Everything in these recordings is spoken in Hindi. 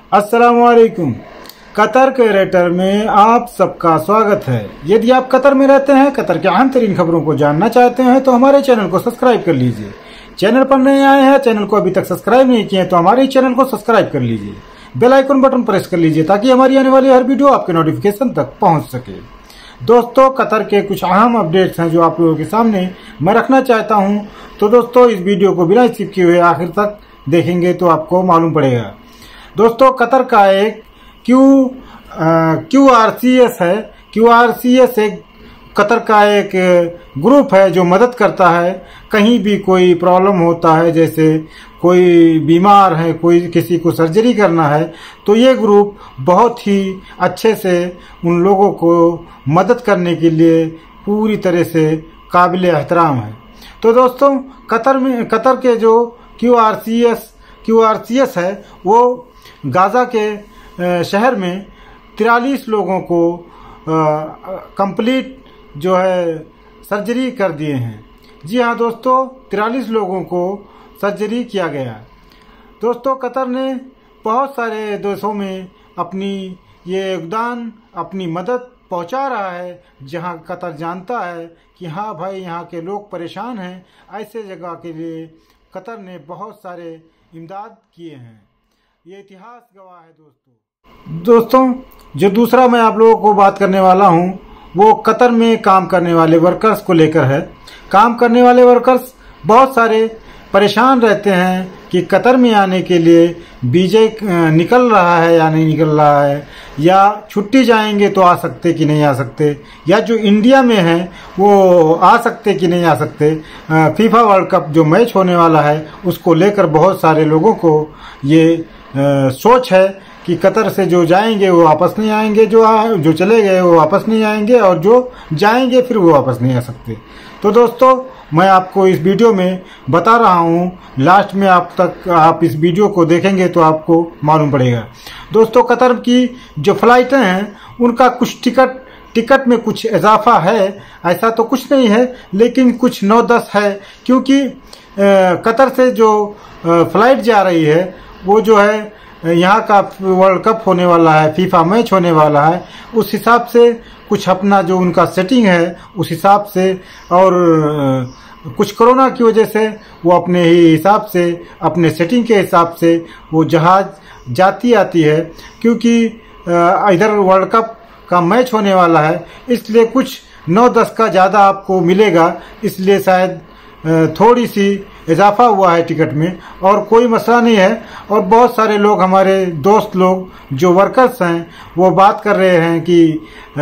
अस्सलामुअलैकुम। कतर के रेटर में आप सबका स्वागत है। यदि आप कतर में रहते हैं, कतर के अहम तरीन खबरों को जानना चाहते हैं तो हमारे चैनल को सब्सक्राइब कर लीजिए। चैनल पर नए आए हैं, चैनल को अभी तक सब्सक्राइब नहीं किए तो हमारे चैनल को सब्सक्राइब कर लीजिए। बेल आइकन बटन प्रेस कर लीजिए ताकि हमारी आने वाली हर वीडियो आपके नोटिफिकेशन तक पहुंच सके। दोस्तों, कतर के कुछ अहम अपडेट्स हैं जो आप लोगों के सामने मैं रखना चाहता हूं। तो दोस्तों, इस वीडियो को बिना स्किप किए हुए आखिर तक देखेंगे तो आपको मालूम पड़ेगा। दोस्तों, कतर का एक QRCS है। QRCS एक कतर का एक ग्रुप है जो मदद करता है। कहीं भी कोई प्रॉब्लम होता है, जैसे कोई बीमार है, कोई किसी को सर्जरी करना है, तो ये ग्रुप बहुत ही अच्छे से उन लोगों को मदद करने के लिए पूरी तरह से काबिल एहतराम है। तो दोस्तों, कतर के जो QRCS है वो गाजा के शहर में 43 लोगों को कंप्लीट जो है सर्जरी कर दिए हैं। जी हाँ दोस्तों, 43 लोगों को सर्जरी किया गया। दोस्तों, कतर ने बहुत सारे देशों में अपनी ये योगदान, अपनी मदद पहुंचा रहा है। जहां कतर जानता है कि हाँ भाई, यहाँ के लोग परेशान हैं, ऐसे जगह के लिए कतर ने बहुत सारे इमदाद किए हैं। ये इतिहास गवाह है। दोस्तों, जो दूसरा मैं आप लोगों को बात करने वाला हूं वो कतर में काम करने वाले वर्कर्स को लेकर है। काम करने वाले वर्कर्स बहुत सारे परेशान रहते हैं कि कतर में आने के लिए वीजा निकल रहा है या नहीं निकल रहा है, या छुट्टी जाएंगे तो आ सकते कि नहीं आ सकते, या जो इंडिया में है वो आ सकते कि नहीं आ सकते। फीफा वर्ल्ड कप जो मैच होने वाला है उसको लेकर बहुत सारे लोगों को ये सोच है कि कतर से जो जाएंगे वो वापस नहीं आएंगे, जो चले गए वो वापस नहीं आएंगे, और जो जाएंगे फिर वो वापस नहीं आ सकते। तो दोस्तों, मैं आपको इस वीडियो में बता रहा हूँ, लास्ट में आप इस वीडियो को देखेंगे तो आपको मालूम पड़ेगा। दोस्तों, कतर की जो फ्लाइटें हैं उनका कुछ टिकट में कुछ इजाफा है, ऐसा तो कुछ नहीं है, लेकिन कुछ 9-10 है। क्योंकि कतर से जो फ्लाइट जा रही है वो जो है यहाँ का वर्ल्ड कप होने वाला है, फीफा मैच होने वाला है, उस हिसाब से कुछ अपना जो उनका सेटिंग है उस हिसाब से, और कुछ कोरोना की वजह से वो अपने ही हिसाब से, अपने सेटिंग के हिसाब से वो जहाज जाती आती है। क्योंकि इधर वर्ल्ड कप का मैच होने वाला है, इसलिए कुछ 9-10 का ज़्यादा आपको मिलेगा, इसलिए शायद थोड़ी सी इजाफा हुआ है टिकट में, और कोई मसला नहीं है। और बहुत सारे लोग, हमारे दोस्त लोग जो वर्कर्स हैं, वो बात कर रहे हैं कि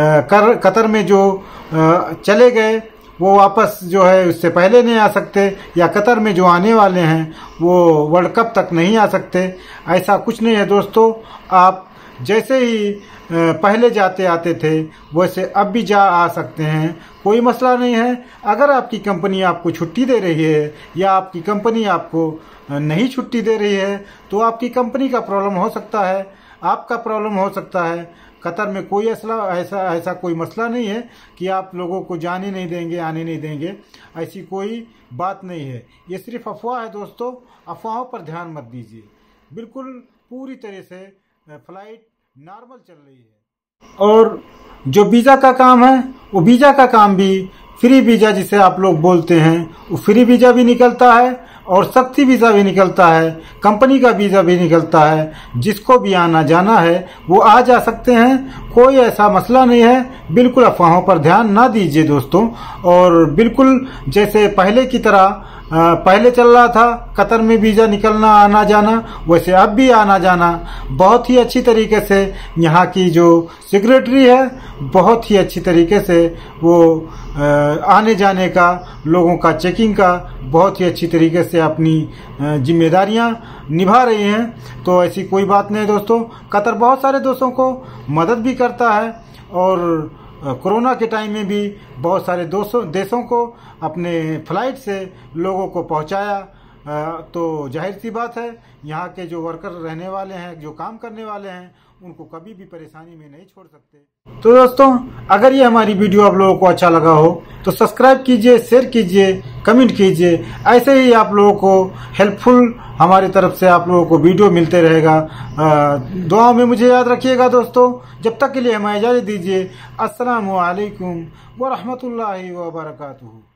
कतर में जो चले गए वो वापस जो है उससे पहले नहीं आ सकते, या कतर में जो आने वाले हैं वो वर्ल्ड कप तक नहीं आ सकते। ऐसा कुछ नहीं है दोस्तों, आप जैसे ही पहले जाते आते थे वैसे अब भी जा आ सकते हैं, कोई मसला नहीं है। अगर आपकी कंपनी आपको छुट्टी दे रही है या आपकी कंपनी आपको नहीं छुट्टी दे रही है तो आपकी कंपनी का प्रॉब्लम हो सकता है, आपका प्रॉब्लम हो सकता है। कतर में कोई ऐसा कोई मसला नहीं है कि आप लोगों को जाने नहीं देंगे, आने नहीं देंगे, ऐसी कोई बात नहीं है। ये सिर्फ अफवाह है दोस्तों, अफवाहों पर ध्यान मत दीजिए। बिल्कुल पूरी तरह से फ्लाइट नॉर्मल चल रही है। और जो वीज़ा का काम है वो वीज़ा का काम भी फ्री वीज़ा जिसे आप लोग बोलते हैं, वो फ्री वीज़ा भी निकलता है और शक्ति वीज़ा भी निकलता है, कंपनी का वीज़ा भी निकलता है। जिसको भी आना जाना है वो आ जा सकते हैं, कोई ऐसा मसला नहीं है। बिल्कुल अफवाहों पर ध्यान ना दीजिए दोस्तों। और बिल्कुल जैसे पहले की तरह पहले चल रहा था कतर में वीज़ा निकलना आना जाना, वैसे अब भी आना जाना बहुत ही अच्छी तरीके से यहाँ की जो सेक्रेटरी है बहुत ही अच्छी तरीके से वो आने जाने का, लोगों का चेकिंग का बहुत ही अच्छी तरीके से अपनी जिम्मेदारियां निभा रही हैं। तो ऐसी कोई बात नहीं दोस्तों। कतर बहुत सारे दोस्तों को मदद भी करता है, और कोरोना के टाइम में भी बहुत सारे देशों को अपने फ्लाइट से लोगों को पहुंचाया, तो जाहिर सी बात है यहाँ के जो वर्कर रहने वाले हैं, जो काम करने वाले हैं, उनको कभी भी परेशानी में नहीं छोड़ सकते। तो दोस्तों, अगर ये हमारी वीडियो आप लोगों को अच्छा लगा हो तो सब्सक्राइब कीजिए, शेयर कीजिए, कमेंट कीजिए। ऐसे ही आप लोगों को हेल्पफुल हमारी तरफ से आप लोगों को वीडियो मिलते रहेगा। दुआ में मुझे याद रखिएगा दोस्तों। जब तक के लिए हमें इजाज़त दीजिए। अस्सलामु अलैकुम व रहमतुल्लाहि व बरकातुहू।